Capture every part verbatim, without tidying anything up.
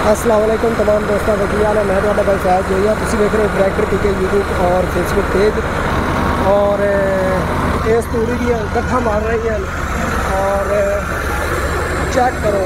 अस्सलाम वालेकुम तमाम दोस्तों का की हाल है। मैं ਤੁਹਾਡਾ भाई फैज जोइया तुसी देख रहे हो ट्रैक्टर पी के यूट्यूब और फेसबुक पेज। और इस तूड़ी दी गट्ठा मार रही हैं और चेक करो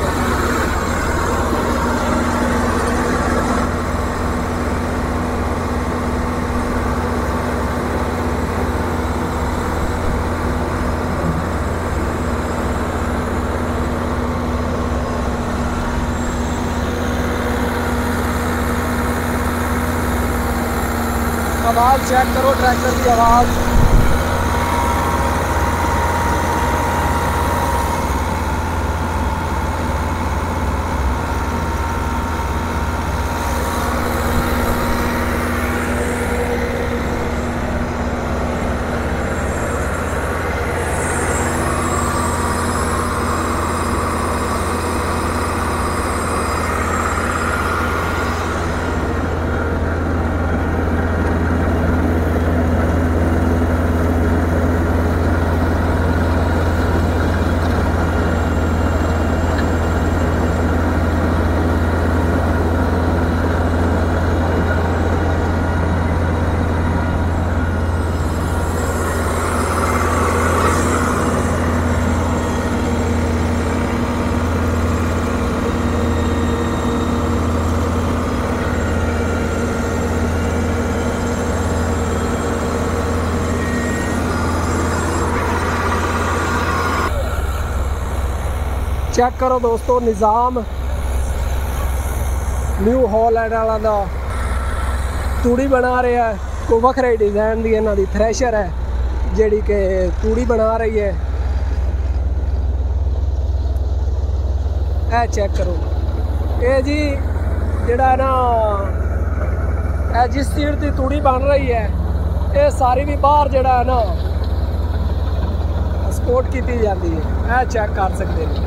आवाज़, चेक करो ट्रैक्टर की आवाज़। चेक करो दोस्तों, निज़ाम न्यू हॉलैंड वाला दा तूड़ी बना रहा है। कोई वखरे डिज़ाइन की इन्हों की थ्रैशर है जिहड़ी कि तूड़ी बना रही है। ए चेक करो ये जी जिहड़ा ना ए जिस सीट की तूड़ी बन रही है ये सारी भी बाहर जिहड़ा है ना एक्सपोर्ट की जाती है। ए चेक कर सकते हैं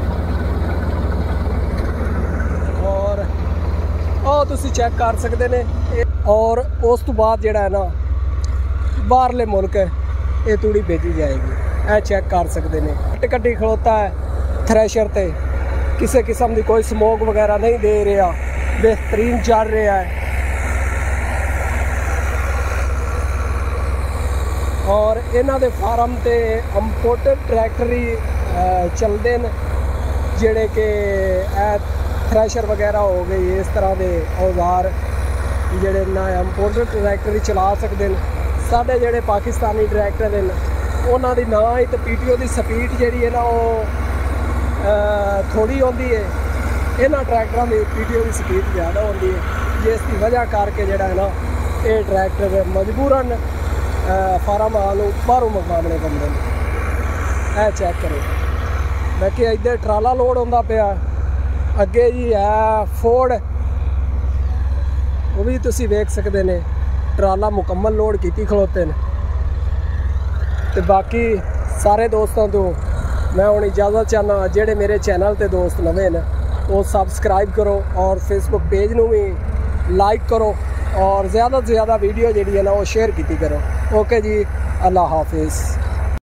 और ਉਹ ਤੁਸੀਂ ਚੈੱਕ ਕਰ ਸਕਦੇ ਨੇ। और उस तो बाद ਜਿਹੜਾ है ना बाहरले मुल्क ये तूड़ी भेजी जाएगी। ਇਹ चेक कर सकते हैं कट्टी कट्टी खड़ोता है थ्रैशर ते, किसी किस्म की कोई स्मोक वगैरह नहीं दे रहा, बेहतरीन चल रहा है। और इन्हों के फार्म से इंपोर्टेड ट्रैक्टर ही चलते हैं जिहड़े कि थ्रैशर वगैरह हो गई, इस तरह के औजार जिहड़े ना इंपोर्टेड ट्रैक्टर ही चला सकते हैं। साडे जिहड़े पाकिस्तानी ट्रैक्टर हैं उन्हां दी ना ही तो पी टी ओ की स्पीड जिहड़ी है ना वो थोड़ी होंदी है, इन्हां ट्रैक्टरां की पी टी ओ की स्पीड ज़्यादा होंदी है, जिसकी वजह करके जिहड़ा है ना ये ट्रैक्टर मजबूरन फार्म वालों बाहरों मंगवाने पैंदे ने। ਇਹ चेक करो बाकी इधर ट्राला लोड होंदा पिया, अगे जी है फोर्ड, वो भी तुसी वेख सकते हैं ट्राला मुकम्मल लोड की खड़ोते हैं। तो बाकी सारे दोस्तों तो मैं हुण इजाज़त चाहना, जेडे मेरे चैनल ते दोस्त नवे ने वो सबसक्राइब करो और फेसबुक पेज नूं भी लाइक करो और ज़्यादा से ज़्यादा वीडियो जी है ना वो शेयर की करो। ओके जी, अल्लाह हाफिज़।